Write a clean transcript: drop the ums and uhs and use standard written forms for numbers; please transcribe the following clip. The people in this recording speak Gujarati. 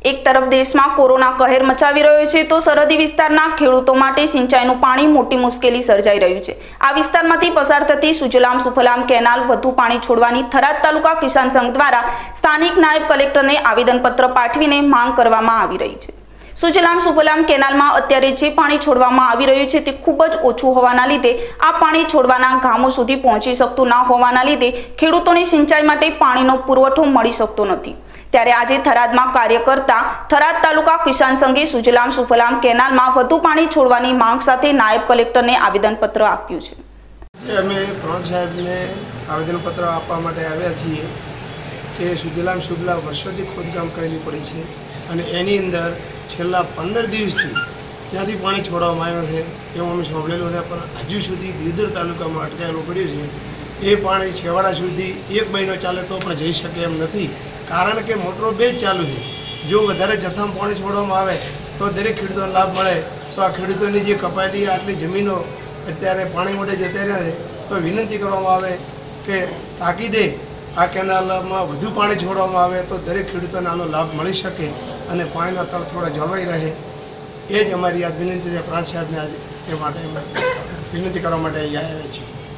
એક તરફ દેશમાં કોરોના કહેર મચાવી રહ્યો છે તો સરહદી વિસ્તારના ખેડૂતો માટે સિંચાઈનું પાણી મોટી મુશ્કેલી સર્જાઈ રહ્યું છે। આ વિસ્તારમાંથી પસાર થતી સુજલામ સુફલામ કેનાલ વધુ પાણી છોડવાની થરાદ તાલુકા કિસાન સંઘ દ્વારા સ્થાનિક નાયબ કલેક્ટરને આવેદનપત્ર પાઠવીને માંગ કરવામાં આવી રહી છે। સુજલામ સુફલામ કેનાલમાં અત્યારે જે પાણી છોડવામાં આવી રહ્યું છે તે ખૂબ જ ઓછું હોવાના લીધે આ પાણી છોડવાના ગામો સુધી પહોંચી શકતું ન હોવાના લીધે ખેડૂતોને સિંચાઈ માટે પાણીનો પુરવઠો મળી શકતો નથી। ત્યારે આજે થરાદમાં કાર્ય કરતા થરાદ તાલુકા કિસાન સંઘે સુજલામ સુફલામ કેનાલમાં વધુ પાણી છોડવાની માંગ સાથે નાયબ કલેક્ટરને આવેદનપત્ર આપ્યું છે। અમે પ્રાંત સાહેબને આવેદનપત્ર આપવા માટે આવ્યા છીએ કે સુજલામ સુફલામ વર્ષોથી ખોદકામ કરેલી પડી છે અને એની અંદર છેલ્લા 15 દિવસથી ત્યાંથી પાણી છોડવામાં આવ્યું છે એવું અમે સાંભળેલું છે, પણ હજુ સુધી દિયોદર તાલુકામાં અટકાયેલું પડ્યું છે। એ પાણી છેવાડા સુધી 1 મહિનો ચાલે તો પણ જઈ શકે એમ નથી, કારણ કે મોટરો 2 જ ચાલુ છે। જો વધારે જથ્થામાં પાણી છોડવામાં આવે તો દરેક ખેડૂતોને લાભ મળે। તો આ ખેડૂતોની જે કપાયેલી આટલી જમીનો અત્યારે પાણી માટે જતા રહ્યા છે તો વિનંતી કરવામાં આવે કે તાકીદે આ કેનાલમાં વધુ પાણી છોડવામાં આવે તો દરેક ખેડૂતોને આનો લાભ મળી શકે અને પાણીના તળ થોડા જળવાઈ રહે। એ જ અમારી આ વિનંતી છે પ્રાંત સાહેબને આજે એ માટે અમે વિનંતી કરવા માટે અહીંયા આવ્યા છીએ।